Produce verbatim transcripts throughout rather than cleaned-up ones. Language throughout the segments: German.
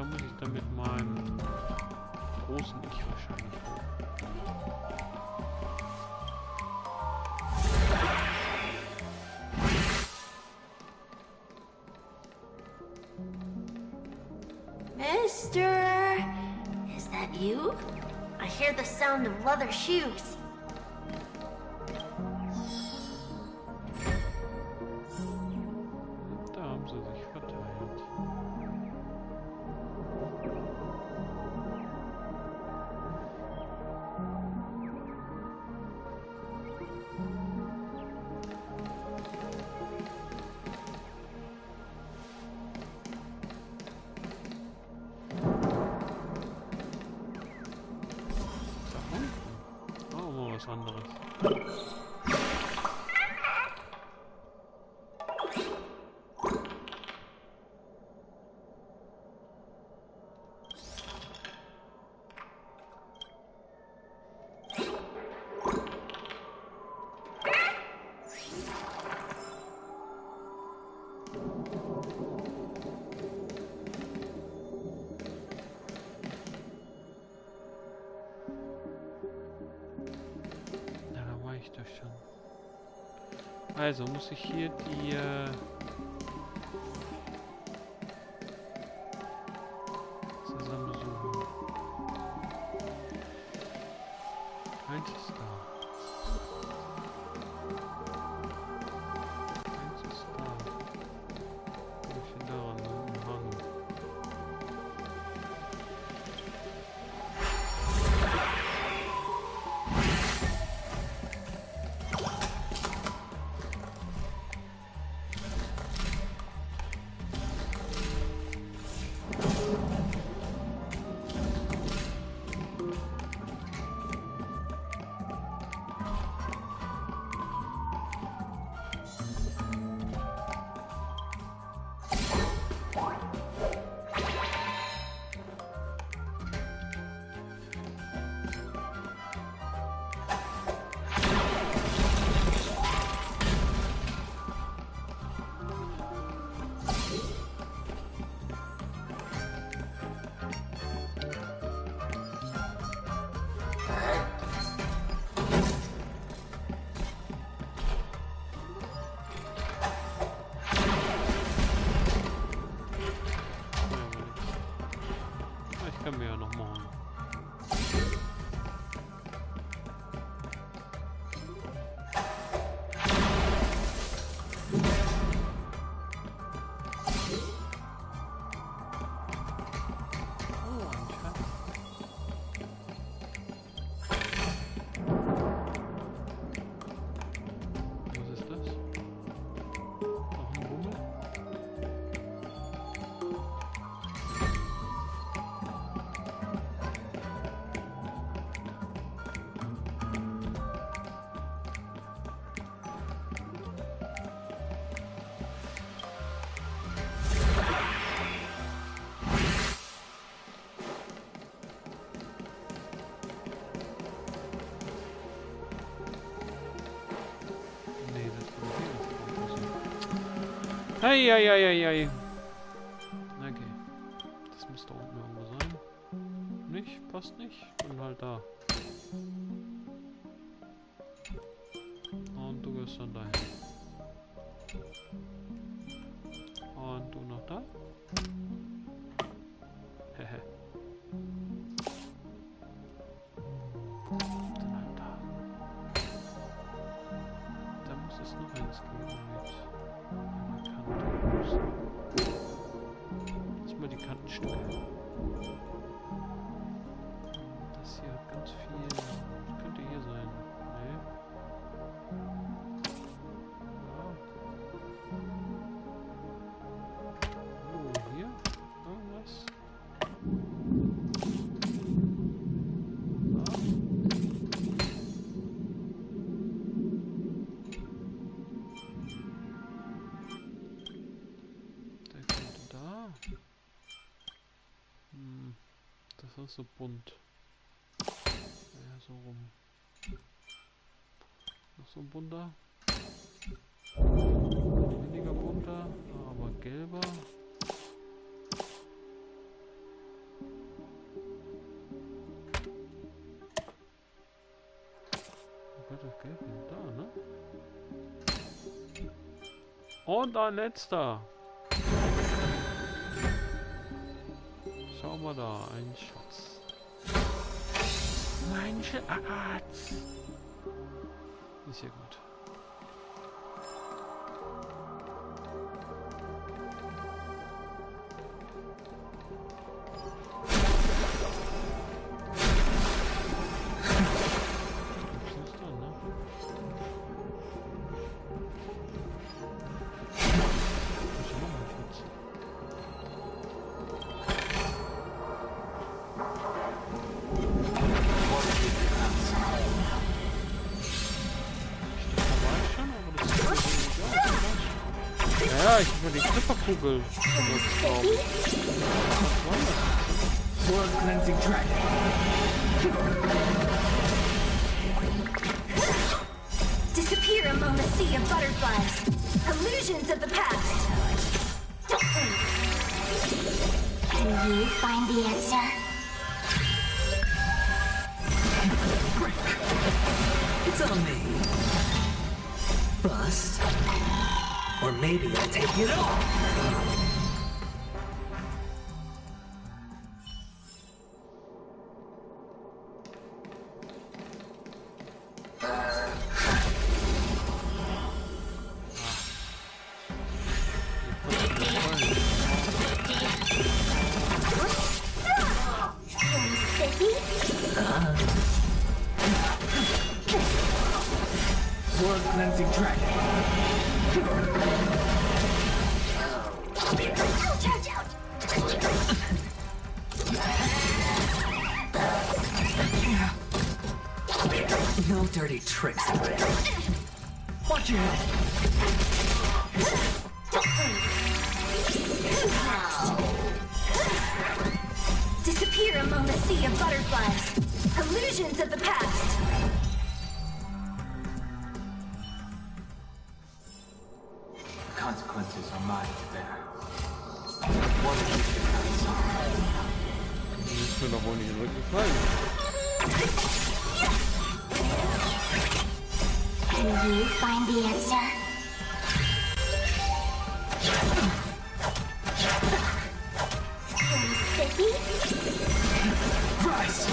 muss ich dann mit meinem großen Ich wahrscheinlich hoch. Mister, is that you? I hear the sound of leather shoes. Da haben sie sich verteilt. Was anderes. Also muss ich hier die äh, zusammensuchen. Eins ist da. Eins ist da. Wo ist denn daran? Im Hang. Können wir ja noch machen. Oh, ein Schatz. Was ist das? Noch ein Bummel? Ei, ei, ei, ei, ei. Okay. Das muss da unten irgendwo sein. Nicht? Passt nicht? Dann halt da. Und du gehst dann dahin. Und du noch da? Hehe. Dann halt da. Da muss es noch eins geben mit. Jetzt mal die Kantenstücke. Das hier hat ganz viel. Das könnte hier sein. Nee. Ja. Oh, hier? Irgendwas? Das ist so bunt. Ja, so rum. Noch so ein bunter. Weniger bunter, aber gelber. Und ein letzter. Schau mal da, ein Schatz. Mein Schatz. Ist ja gut. Ja, ich will die Clipperkugel. World Cleansing Dragon. Disappear among the sea of butterflies. Illusions of the past. Can you find the answer? It's on me. Bust. Or maybe I take it all. World Cleansing Dragon. Ouch, ouch, ouch. No dirty tricks. Watch your head. Disappear among the sea of butterflies. Illusions of the past. Consequences are mine to bear. What if you cannot solve? Das ist mir doch wohl nicht wirklich gefallen. Can you find the answer? Sticky? Rise.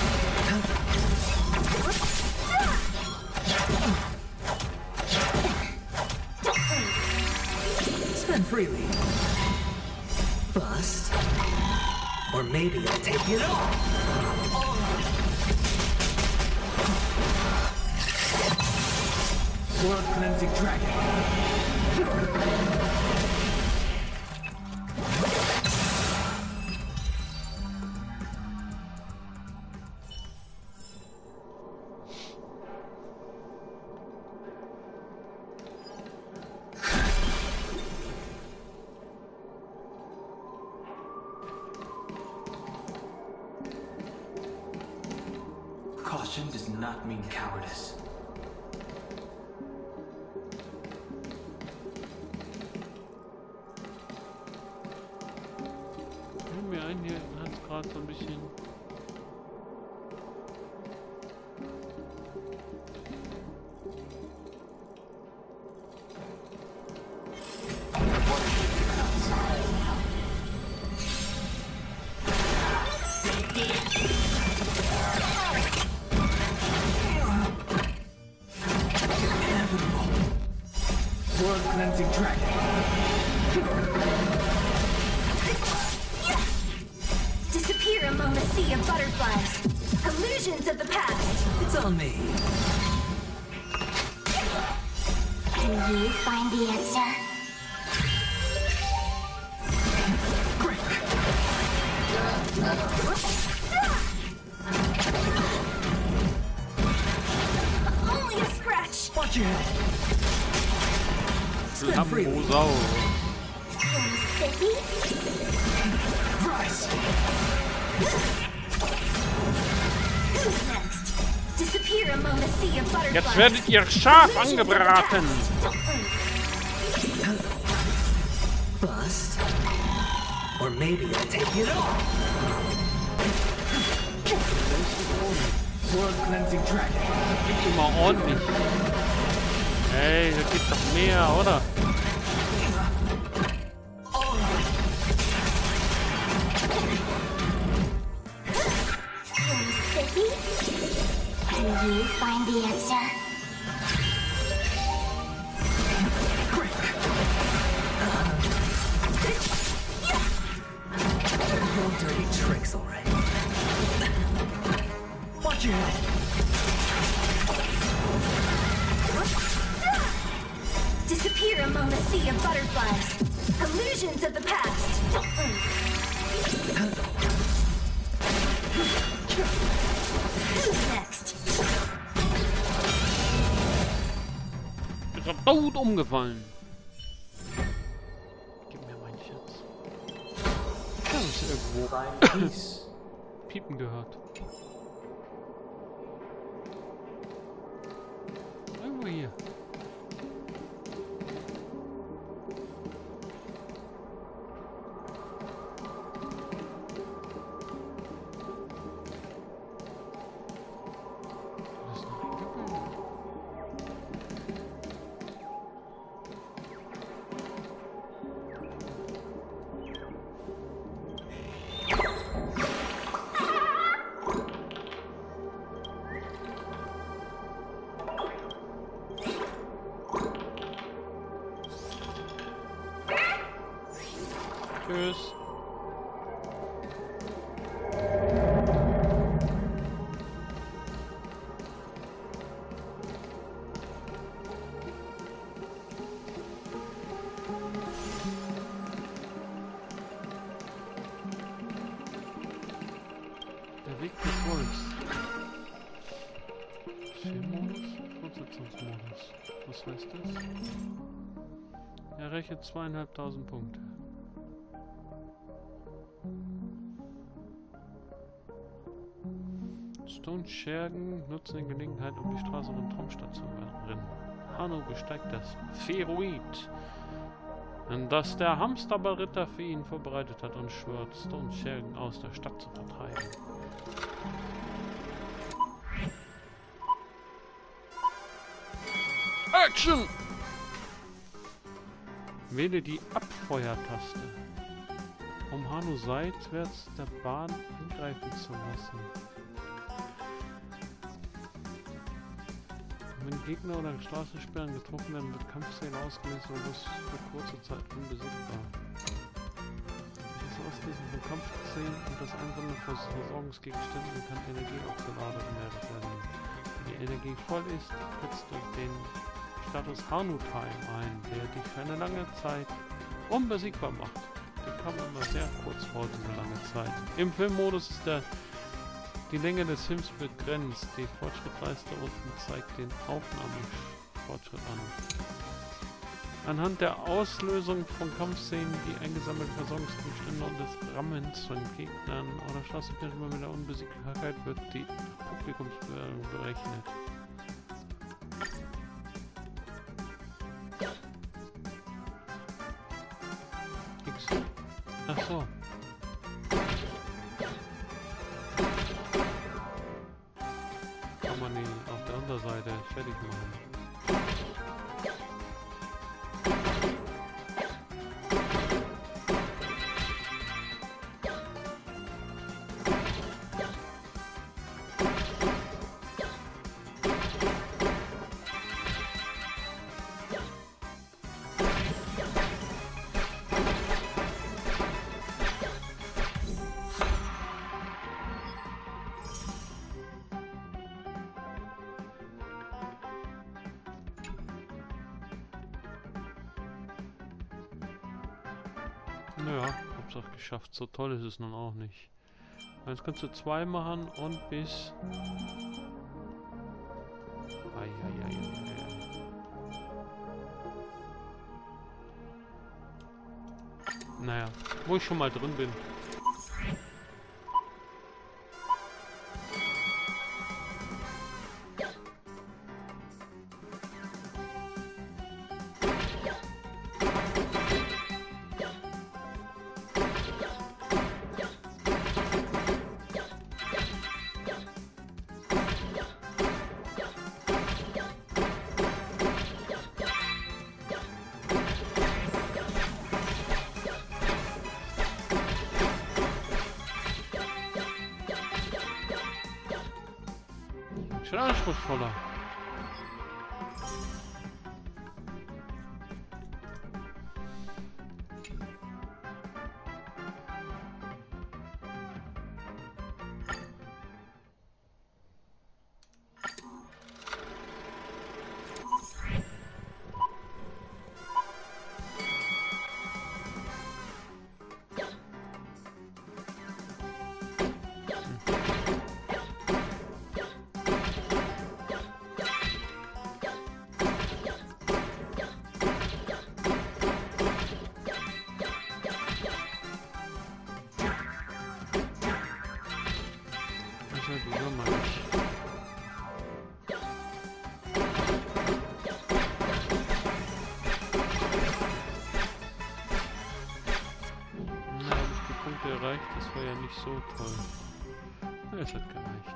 Spend freely. Bust. Or maybe I take it all. World Cleansing Dragon. Caution does not mean cowardice. Nimm mir ein, hier hat es gerade so ein bisschen. World Cleansing Dragon. Disappear among the sea of butterflies. Illusions of the past. It's on me. Can you find the answer? Only a scratch. Watch your head. Spend freely. Lambosau. Sticky? Rise. Who's next? Disappear among the sea of butterflies. Jetzt werdet ihr scharf angebraten. Bust. Or maybe I take it all. World Cleansing Dragon. Gib ihm mal ordentlich. Ey, da gibt doch mehr, oder? you find the answer? No dirty tricks already. Watch your head. Disappear among the sea of butterflies. Illusions of the past. Who's next? Ist er tot umgefallen. Gib mir meinen Schatz. Ich habe es irgendwo Find peace. piepen gehört. Irgendwo hier. Das ist noch eingebildet. Tschüss. Der Weg des Wolfs. Filmmodus? Fortsetzungsmodus. Was heißt das? Erreiche zweieinhalbtausend Punkte. Stone Schergen nutzen die Gelegenheit, um die Straße rund Traumstadt zu rennen. Hanno besteigt das Spheroid, das der Hamsterballritter für ihn vorbereitet hat, und schwört, Stone Schergen aus der Stadt zu vertreiben. Action! Wähle die Abfeuertaste, um Hanno seitwärts der Bahn angreifen zu lassen. Wenn Gegner oder Straßensperren getroffen werden, wird Kampfszene ausgelöst und ist für kurze Zeit unbesiegbar. Das Auslösen von Kampfszenen und das Einsammeln von Versorgungsgegenständen kann Energie aufgeladen werden. Wenn die Energie voll ist, trittst du den Status Hanno-Time ein, der dich für eine lange Zeit unbesiegbar macht. Der kam immer sehr kurz vor, diese lange Zeit. Im Filmmodus ist der die Länge des Films begrenzt. Die Fortschrittleiste unten zeigt den Aufnahmefortschritt an. Anhand der Auslösung von Kampfszenen, die eingesammelte Versorgungsgegenstände und des Rammens von Gegnern oder Straßenpersonen mit der Unbesiegbarkeit wird die Publikumsbewertung berechnet. X. Ach so. Kann man ihn auf der Unterseite fertig machen. Naja, Hauptsache geschafft. So toll ist es nun auch nicht. Jetzt kannst du zwei machen und bis... Eieieiei. Naja, wo ich schon mal drin bin. Schon anspruchsvoller. Wieso mal nicht? Na, habe ich die Punkte erreicht? Das war ja nicht so toll. Ja, es hat gereicht.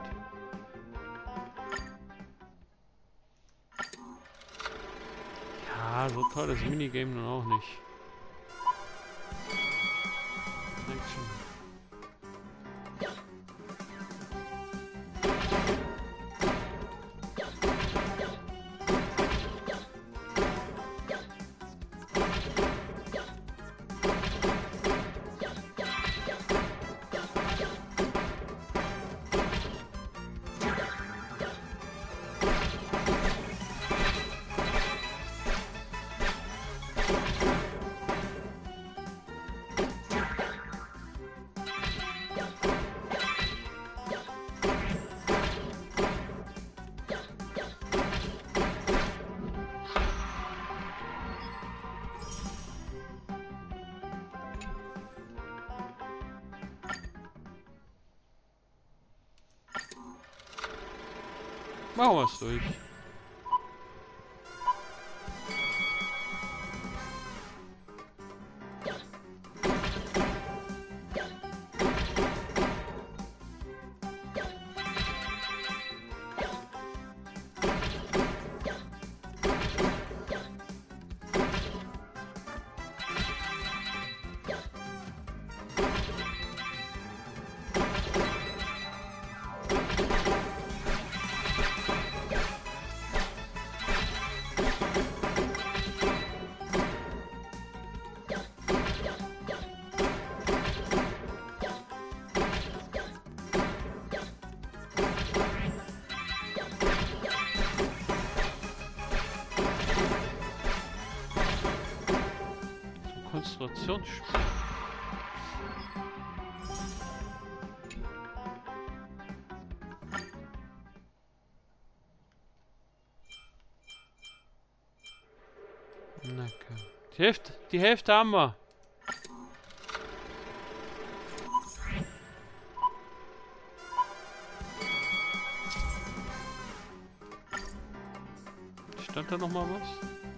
Ja, so toll das Minigame nun auch nicht. Action. Machen wir es durch. Konzentrationsspiel. Na komm. Die Hälfte, die Hälfte haben wir. Stand da noch mal was?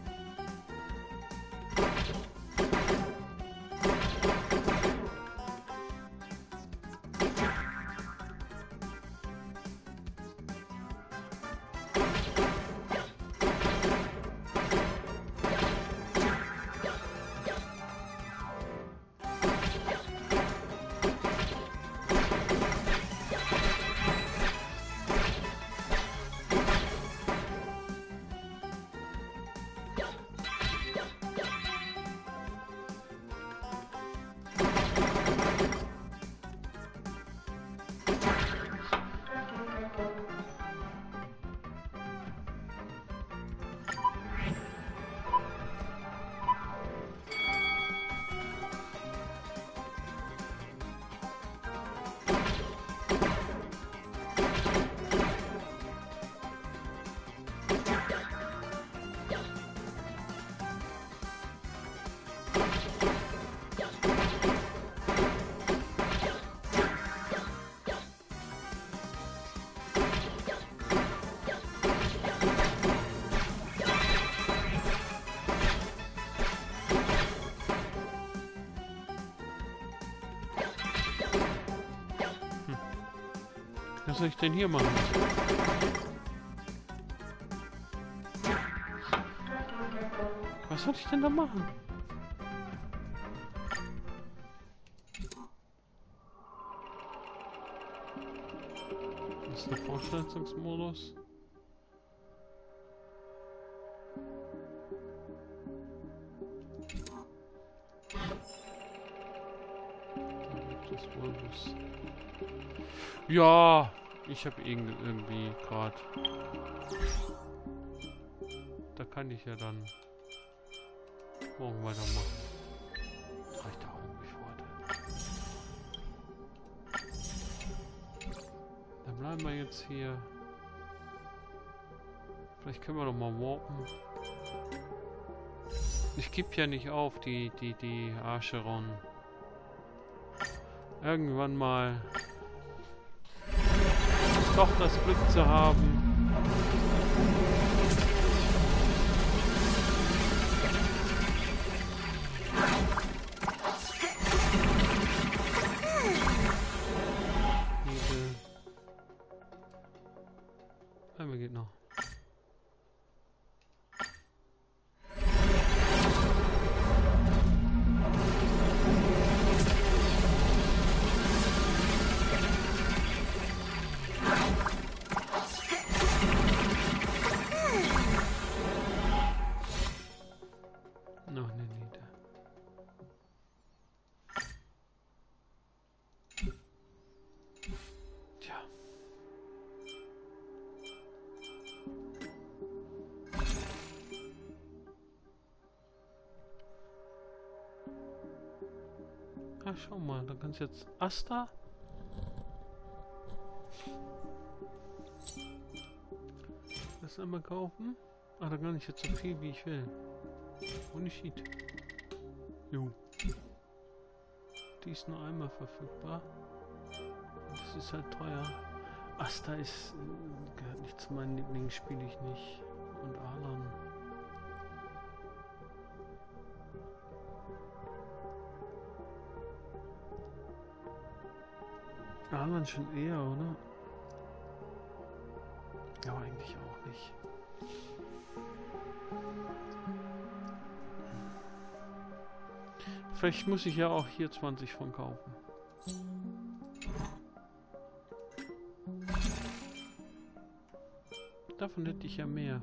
Was soll ich denn hier machen? Was soll ich denn da machen? Das ist der Fortsetzungsmodus. des Wolfes. Ja, ich habe irgendwie gerade. Da kann ich ja dann morgen weitermachen. Das reicht auch irgendwie für heute. Dann bleiben wir jetzt hier. Vielleicht können wir noch mal warpen. Ich gebe ja nicht auf, die, die, die Acheron. Irgendwann mal doch das Glück zu haben. Diese. Einmal geht noch. Noch eine Niete. Tja. Ah, schau mal, da kannst du jetzt Asta. Das einmal kaufen. Ah, da kann ich jetzt so viel wie ich will. Ohne Sheet. Jo. Die ist nur einmal verfügbar. Das ist halt teuer. Asta ist äh, gehört nicht zu meinen Lieblingen, spiele ich nicht. Und Alan. Alan schon eher, oder? Ja, eigentlich auch nicht. Vielleicht muss ich ja auch hier zwanzig von kaufen. Davon hätte ich ja mehr.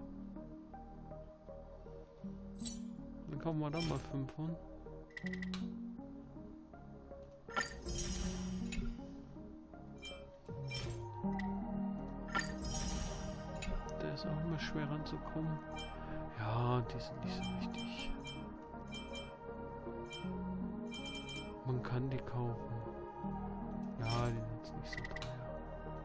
Dann kaufen wir da mal fünf von. Der ist auch immer schwer ranzukommen. Ja, die sind nicht so wichtig. Man kann die kaufen. Ja, die sind jetzt nicht so teuer.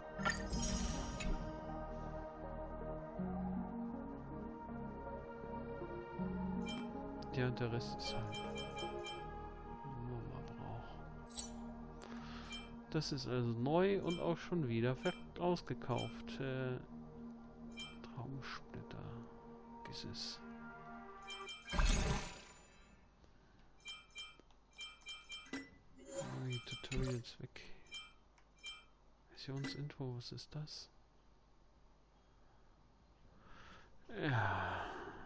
Ja, und der Rest ist halt, wo man braucht. Das ist also neu und auch schon wieder ausgekauft. Äh, Traumsplitter. Gesis. Die Tutorials weg. Missionsinfo, was ist das? Ja.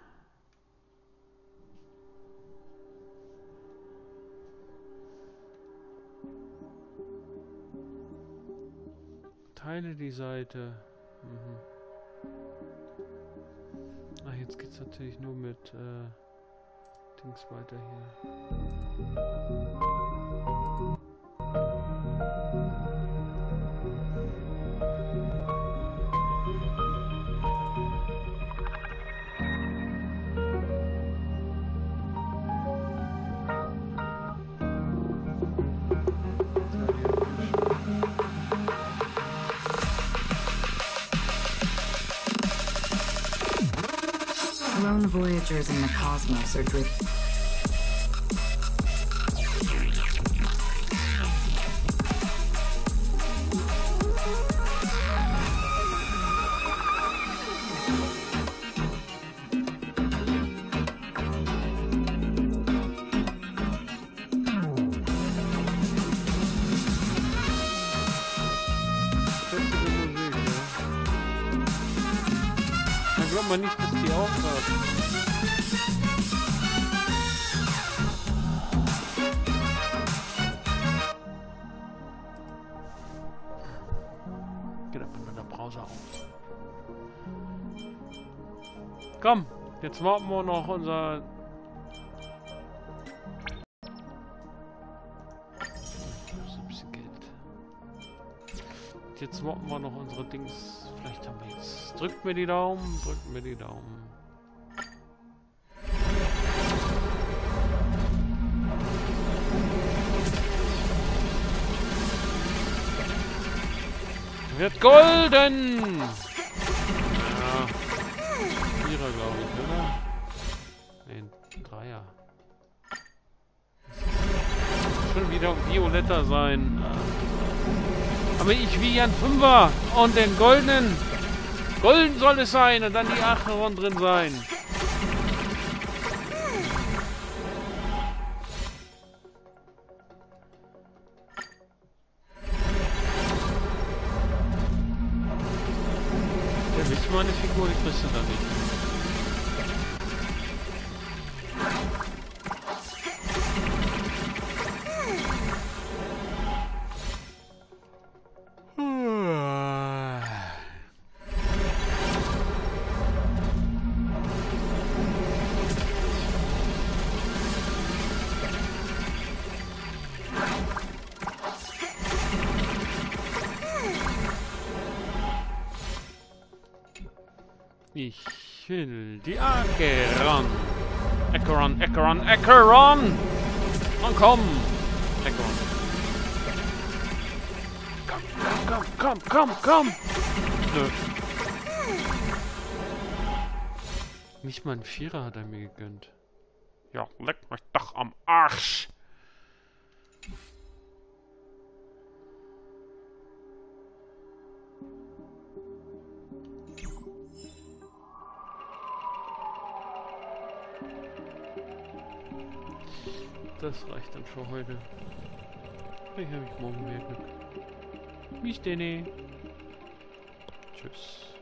Teile die Seite. Mhm. Ach, jetzt geht's natürlich nur mit äh, Dings weiter hier. Lone voyagers in the cosmos are drift. Glaubt man nicht, dass die aufhört. Geht aber nur der Browser auf. Komm, jetzt warten wir noch unser... Das ist ein bisschen jetzt swappen wir noch unsere Dings. Vielleicht haben wir jetzt... Drückt mir die Daumen, drückt mir die Daumen. Wird golden! Ja. Vierer, glaube ich, oder? Nein, Dreier. Schon wieder violetter sein. Aber ich will ja einen Fünfer und den goldenen. Golden soll es sein und dann die Acheron drin sein. Ja, willst du meine Figur? Ich kriegst du da nicht. Ich will die Acheron. Acheron, Acheron, Acheron! Und komm! Acheron. Komm, komm, komm, komm, komm! Nö. Nicht mal ein Vierer hat er mir gegönnt. Ja, leck mich doch am Arsch! Das reicht dann für heute. Ich habe mich morgen mehr Glück. Bis denn. Tschüss.